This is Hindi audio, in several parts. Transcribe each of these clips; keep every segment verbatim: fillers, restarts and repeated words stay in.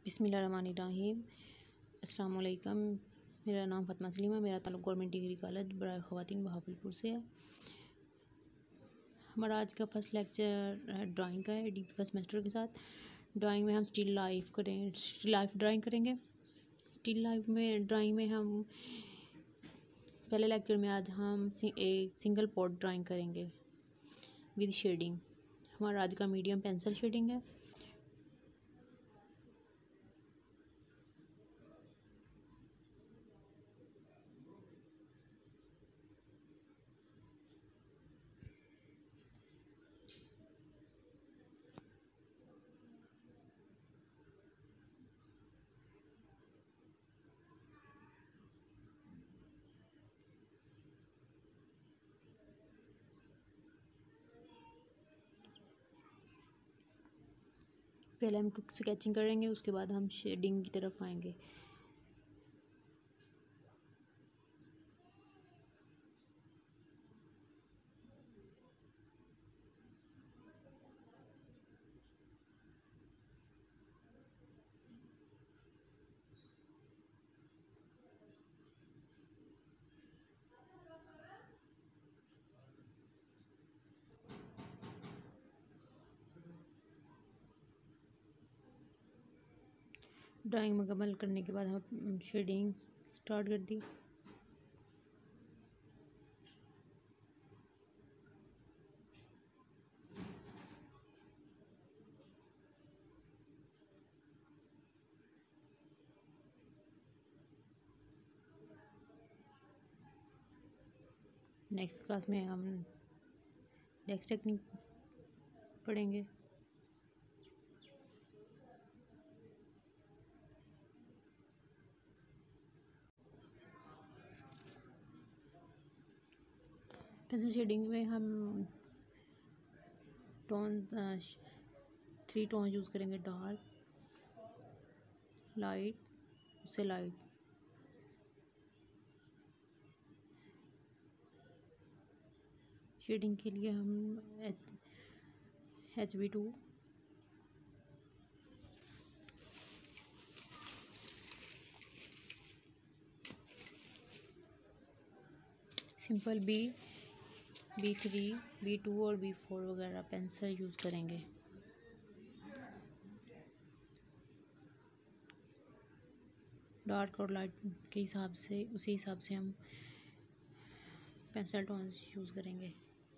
बिस्मिल्लाहिर्रहमानिर्रहीम। अस्सलाम वालेकुम। मेरा नाम फ़ातिमा सलीमा, मेरा ताल्लुक़ गवर्नमेंट डिग्री कॉलेज बराए ख़वातीन बहावलपुर से है। हमारा आज का फ़र्स्ट लेक्चर ड्राइंग का है, एडीपी फर्स्ट सेमेस्टर के साथ। ड्राइंग में हम स्टिल लाइफ करें स्टिल लाइफ ड्राइंग करेंगे। स्टिल लाइफ में ड्राइंग में हम पहले लेक्चर में आज हम एक सिंगल पॉट ड्राइंग करेंगे विद शेडिंग। हमारा आज का मीडियम पेंसिल शेडिंग है। पहले हम स्केचिंग करेंगे, उसके बाद हम शेडिंग की तरफ आएंगे। ड्राइंग मुकम्मल करने के बाद हम शेडिंग स्टार्ट कर दी। नेक्स्ट क्लास में हम नेक्स्ट टेक्निक पढ़ेंगे। पेंसिल शेडिंग में हम टोन थ्री टोन यूज़ करेंगे, डार्क, लाइट, उससे लाइट। शेडिंग के लिए हम H B two simple B B three B two और बी फोर वगैरह पेंसिल यूज़ करेंगे। डार्क और लाइट के हिसाब से उसी हिसाब से हम पेंसिल टोन्स यूज़ करेंगे।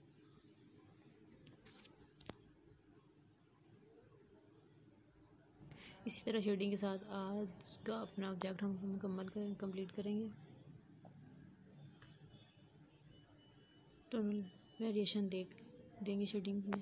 इसी तरह शेडिंग के साथ आज का अपना ऑब्जेक्ट हम मुकम्मल कर कंप्लीट करेंगे। टोनल वेरिएशन देख देंगे शेडिंग में।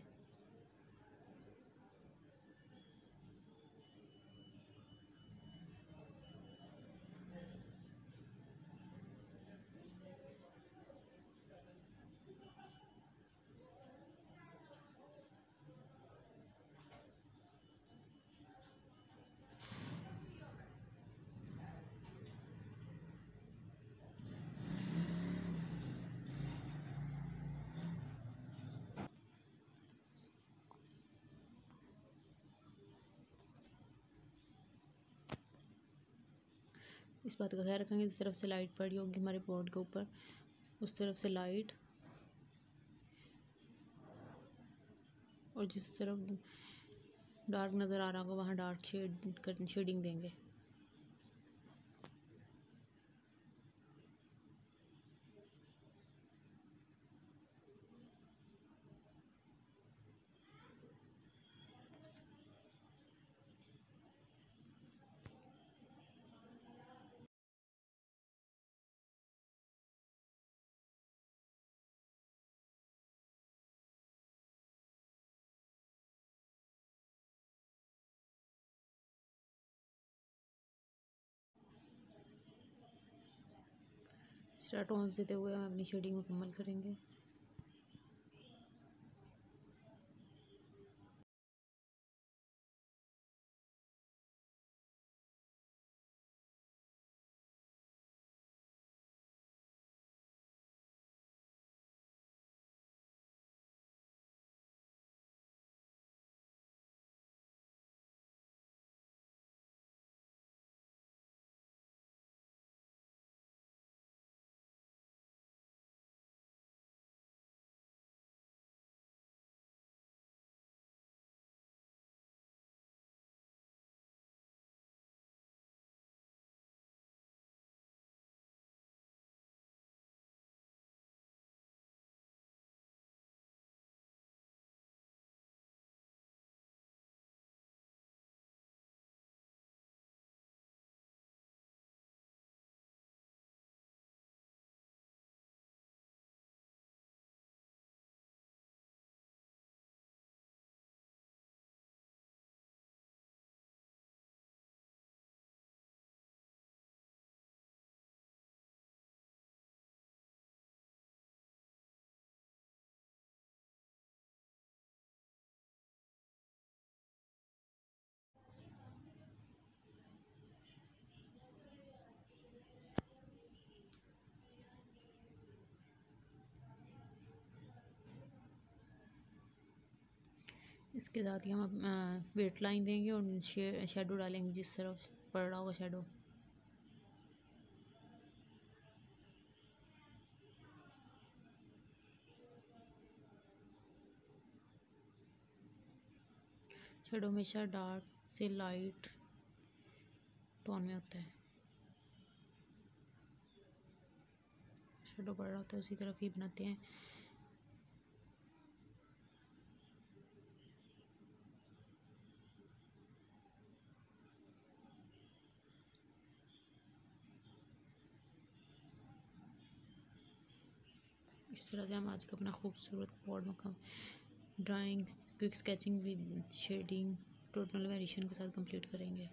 इस बात का ख्याल रखेंगे, जिस तरफ से लाइट पड़ी होगी हमारे बोर्ड के ऊपर उस तरफ से लाइट, और जिस तरफ डार्क नज़र आ रहा होगा वहाँ डार्क शेड शेडिंग देंगे। स्टार टोन्स देते हुए हम अपनी शेडिंग मुकम्मल करेंगे। इसके साथ ही हम वेट लाइन देंगे और शेडो डालेंगे जिस तरफ पड़ रहा होगा शेडो। शेडो हमेशा डार्क से लाइट टोन में होता है, शेडो पड़ रहा होता है उसी तरफ ही बनाते हैं। इस तरह से हम आज का अपना खूबसूरत बोर्ड मकाम drawing quick sketching with shading total variation के साथ कंप्लीट करेंगे।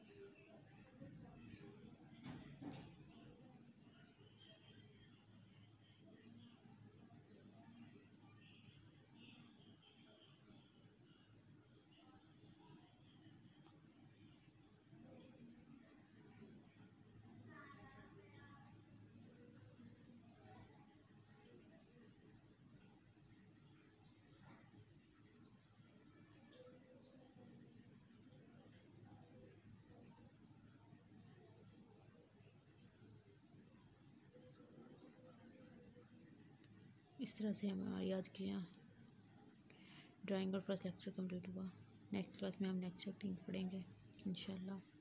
इस तरह से हमारी आज की यहाँ ड्राइंग और फर्स्ट लेक्चर कंप्लीट हुआ। नेक्स्ट क्लास में हम नेक्स्ट टेक्निक पढ़ेंगे इंशाल्लाह।